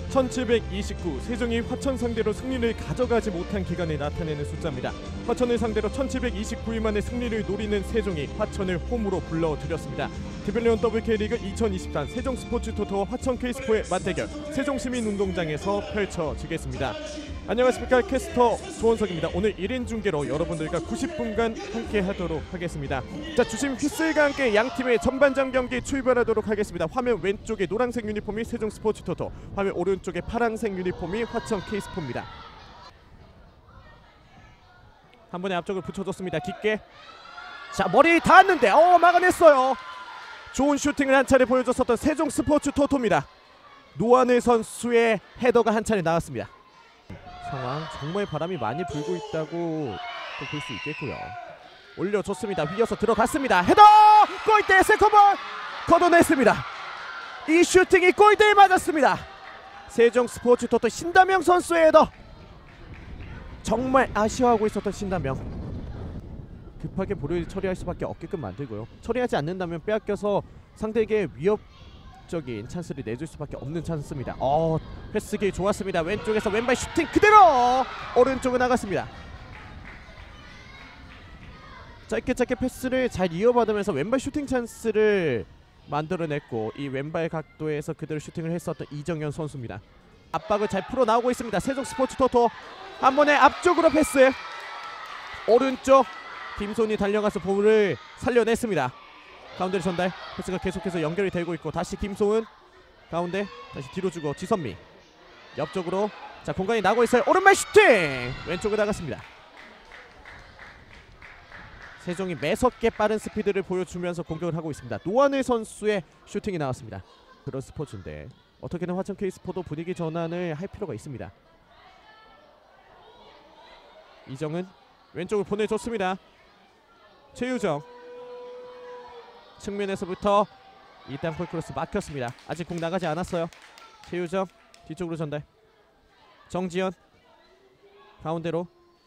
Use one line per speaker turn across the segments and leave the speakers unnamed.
1729, 세종이 화천 상대로 승리를 가져가지 못한 기간에 나타내는 숫자입니다. 화천을 상대로 1729일 만에 승리를 노리는 세종이 화천을 홈으로 불러들였습니다. 디벨리온 WK리그 2023 세종스포츠토토와 화천 K스포의 맞대결 세종시민운동장에서 펼쳐지겠습니다. 안녕하십니까, 캐스터 조원석입니다. 오늘 1인 중계로 여러분들과 90분간 함께 하도록 하겠습니다. 자, 주심 휘슬과 함께 양팀의 전반전 경기 출발하도록 하겠습니다. 화면 왼쪽에 노란색 유니폼이 세종스포츠토토, 화면 오른쪽에 파란색 유니폼이 화천 K스포입니다. 한 번에 앞쪽을 붙여줬습니다. 깊게. 자, 머리 닿았는데 막아냈어요. 좋은 슈팅을 한 차례 보여줬었던 세종스포츠토토입니다. 노한을 선수의 헤더가 한 차례 나왔습니다. 상황, 정말 바람이 많이 불고 있다고 볼 수 있겠고요. 올려줬습니다. 휘어서 들어갔습니다. 헤더! 골대 세컨볼! 걷어냈습니다. 이 슈팅이 골대에 맞았습니다. 세종스포츠토토 신다명 선수의 헤더. 정말 아쉬워하고 있었던 신다명. 급하게 볼을 처리할 수밖에 없게끔 만들고요. 처리하지 않는다면 빼앗겨서 상대에게 위협적인 찬스를 내줄 수밖에 없는 찬스입니다. 패스기 좋았습니다. 왼쪽에서 왼발 슈팅 그대로 오른쪽으로 나갔습니다. 짧게 패스를 잘 이어받으면서 왼발 슈팅 찬스를 만들어냈고, 이 왼발 각도에서 그대로 슈팅을 했었던 이정현 선수입니다. 압박을 잘 풀어나오고 있습니다. 세종스포츠토토 한 번에 앞쪽으로 패스. 오른쪽 김손이 달려가서 볼을 살려냈습니다. 가운데로 전달. 패스가 계속해서 연결이 되고 있고, 다시 김소은 가운데 다시 뒤로 주고 지선미 옆쪽으로. 자, 공간이 나고 있어요. 오른발 슈팅 왼쪽으로 나갔습니다. 세종이 매섭게 빠른 스피드를 보여주면서 공격을 하고 있습니다. 노한을 선수의 슈팅이 나왔습니다. 그런 스포츠인데 어떻게든 화천 K스포도 분위기 전환을 할 필요가 있습니다. 이정은 왼쪽을 보내줬습니다. 최유정 측면에서부터 일단 폴크로스 막혔습니다. 아직 공 나가지 않았어요. 최유정 뒤쪽으로 전달. 정지현 가운데로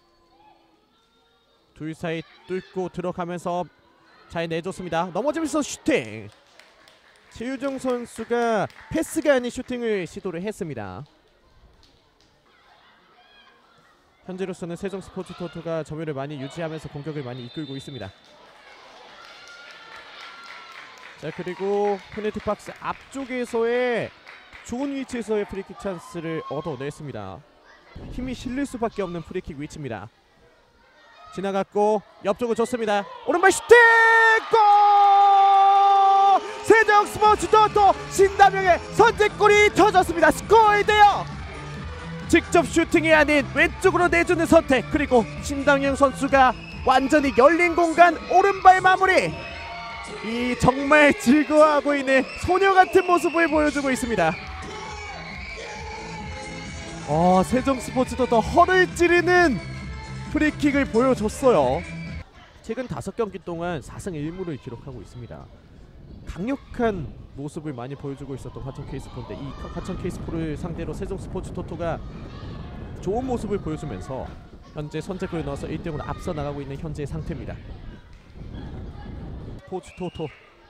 둘 사이 뚫고 들어가면서 잘 내줬습니다. 넘어지면서 슈팅. 최유정 선수가 패스가 아닌 슈팅을 시도를 했습니다. 현재로서는 세종스포츠토토가 점유를 많이 유지하면서 공격을 많이 이끌고 있습니다. 자, 그리고 페널티 박스 앞쪽에서의 좋은 위치에서의 프리킥 찬스를 얻어냈습니다. 힘이 실릴 수밖에 없는 프리킥 위치입니다. 지나갔고 옆쪽으로 줬습니다. 오른발 슈팅! 골! 세종스포츠토토 신다명의 선제골이 터졌습니다. 스코어 1대0. 직접 슈팅이 아닌 왼쪽으로 내주는 선택, 그리고 신다명 선수가 완전히 열린 공간 오른발 마무리. 이 정말 즐거워하고 있는 소녀같은 모습을 보여주고 있습니다. 세종스포츠토토 허를 찌르는 프리킥을 보여줬어요. 최근 5경기 동안 4승 1무를 기록하고 있습니다. 강력한 모습을 많이 보여주고 있었던 화천 K스포인데, 이 화천 K스포를 상대로 세종스포츠토토가 좋은 모습을 보여주면서 현재 선제골을 넣어서 1대0으로 앞서 나가고 있는 현재의 상태입니다. 스포츠토토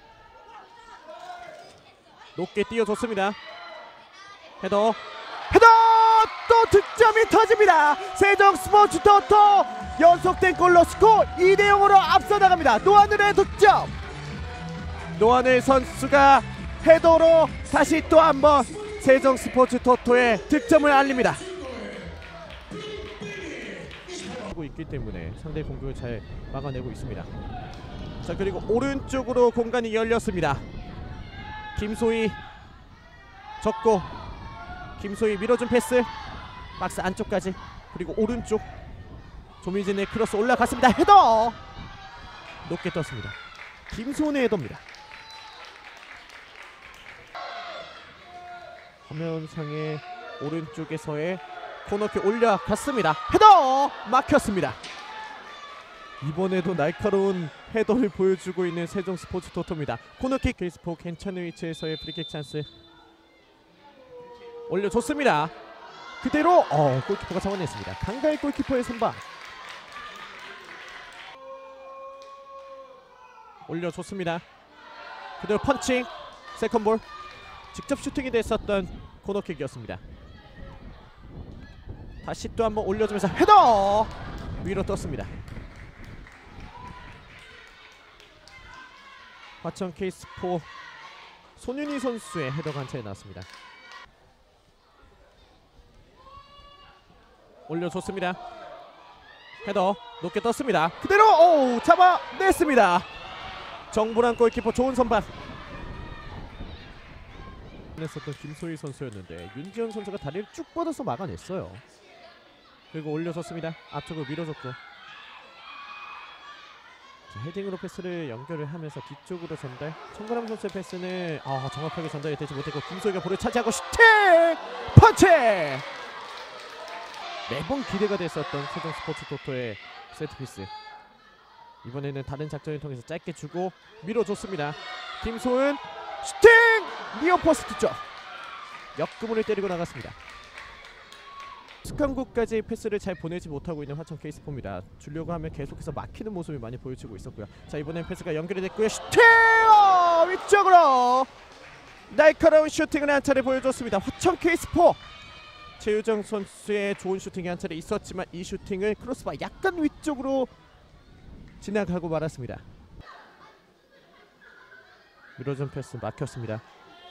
높게 띄워줬습니다. 헤더 또 득점이 터집니다. 세종스포츠토토 연속된 골로 스코어 2대0으로 앞서 나갑니다. 노하늘의 득점. 노하늘 선수가 헤더로 다시 또 한번 세종스포츠토토의 득점을 알립니다. 하고 있기 때문에 상대 공격을 잘 막아내고 있습니다. 자, 그리고 오른쪽으로 공간이 열렸습니다. 김소희 접고 김소희 밀어준 패스 박스 안쪽까지, 그리고 오른쪽 조미진의 크로스 올라갔습니다. 헤더 높게 떴습니다. 김소은의 헤더입니다. 화면상의 오른쪽에서의 코너킥 올라갔습니다. 헤더 막혔습니다. 이번에도 날카로운 헤더를 보여주고 있는 세종스포츠토토입니다. 코너킥. K스포 괜찮은 위치에서의 프리킥 찬스 올려줬습니다. 그대로 골키퍼가 잡아냈습니다. 강가의 골키퍼의 선방. 올려줬습니다. 그대로 펀칭. 세컨볼. 직접 슈팅이 됐었던 코너킥이었습니다. 다시 또 한번 올려주면서 헤더 위로 떴습니다. 화천 K스포 손윤희 선수의 헤더 관찰이 나왔습니다. 올려줬습니다. 헤더 높게 떴습니다. 그대로 잡아냈습니다. 정보란 골키퍼 좋은 선방. 했었던 김소희 선수였는데 윤지현 선수가 다리를 쭉 뻗어서 막아냈어요. 그리고 올려줬습니다. 앞쪽으로 밀어줬고, 자, 헤딩으로 패스를 연결을 하면서 뒤쪽으로 전달. 청가람 선수의 패스는 정확하게 전달이 되지 못했고 김소희가 볼을 차지하고 슈팅! 펀치! 매번 기대가 됐었던 세종 스포츠 토토의 세트피스. 이번에는 다른 작전을 통해서 짧게 주고 밀어줬습니다. 김소은 슈팅! 니어포스트 쪽 역구문을 때리고 나갔습니다. 스칸국까지 패스를 잘 보내지 못하고 있는 화천 K스포입니다. 주려고 하면 계속해서 막히는 모습이 많이 보여지고 있었고요. 자, 이번엔 패스가 연결이 됐고요. 슈팅! 위쪽으로 날카로운 슈팅을 한 차례 보여줬습니다. 화천 K스포 최유정 선수의 좋은 슈팅이 한 차례 있었지만 이 슈팅을 크로스바 약간 위쪽으로 지나가고 말았습니다. 밀어준 패스 막혔습니다.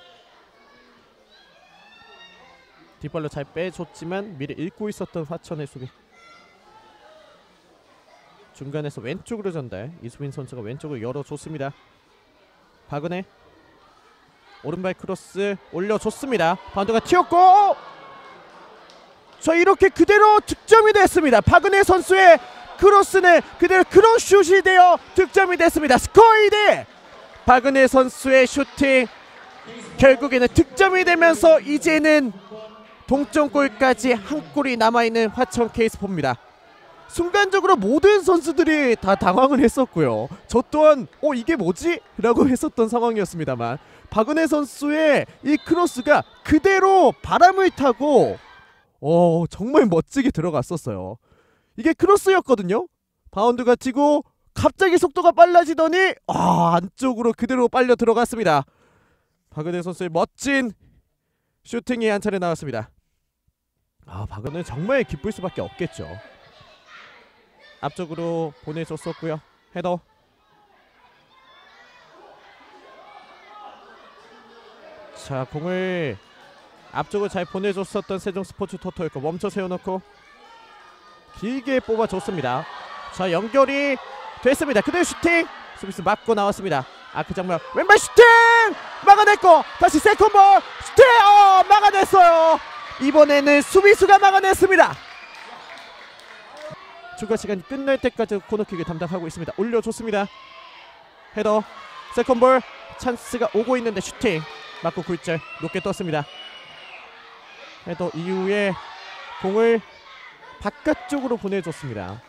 뒷발로 잘 빼줬지만 미리 읽고 있었던 화천의 수비. 중간에서 왼쪽으로 전달. 이수빈 선수가 왼쪽을 열어줬습니다. 박은혜 오른발 크로스 올려줬습니다. 바운드가 튀었고, 자, 이렇게 그대로 득점이 됐습니다. 박은혜 선수의 크로스는 그대로 크로스슛이 되어 득점이 됐습니다. 스코어 2대 박은혜 선수의 슈팅 결국에는 득점이 되면서 이제는 동점골까지 한 골이 남아있는 화천 K스포입니다. 순간적으로 모든 선수들이 다 당황을 했었고요. 저 또한 이게 뭐지? 라고 했었던 상황이었습니다만 박은혜 선수의 이 크로스가 그대로 바람을 타고 정말 멋지게 들어갔었어요. 이게 크로스였거든요. 바운드가 튀고 갑자기 속도가 빨라지더니 안쪽으로 그대로 빨려 들어갔습니다. 박은혜 선수의 멋진 슈팅이 한 차례 나왔습니다. 박은혜 정말 기쁠 수밖에 없겠죠. 앞쪽으로 보내줬었고요. 헤더. 자, 공을 앞쪽으로 잘 보내줬었던 세종 스포츠 토토였고 멈춰 세워놓고 길게 뽑아줬습니다. 자, 연결이 됐습니다. 그대로 슈팅! 수비수 맞고 나왔습니다. 그 장면 왼발 슈팅! 막아냈고 다시 세컨볼 슈팅! 막아냈어요. 이번에는 수비수가 막아냈습니다. 추가시간 끝날 때까지 코너킥을 담당하고 있습니다. 올려줬습니다. 헤더 세컨볼 찬스가 오고 있는데 슈팅 맞고 굴절 높게 떴습니다. 헤더 이후에 공을 바깥쪽으로 보내줬습니다.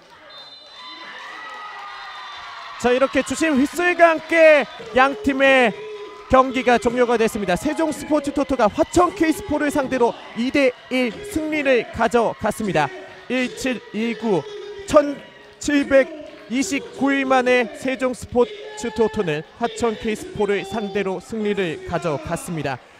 자, 이렇게 주심 휘슬과 함께 양팀의 경기가 종료가 됐습니다. 세종 스포츠 토토가 화천 K스포를 상대로 2대1 승리를 가져갔습니다. 1719 1729일 만에 세종 스포츠 토토는 화천 K스포를 상대로 승리를 가져갔습니다.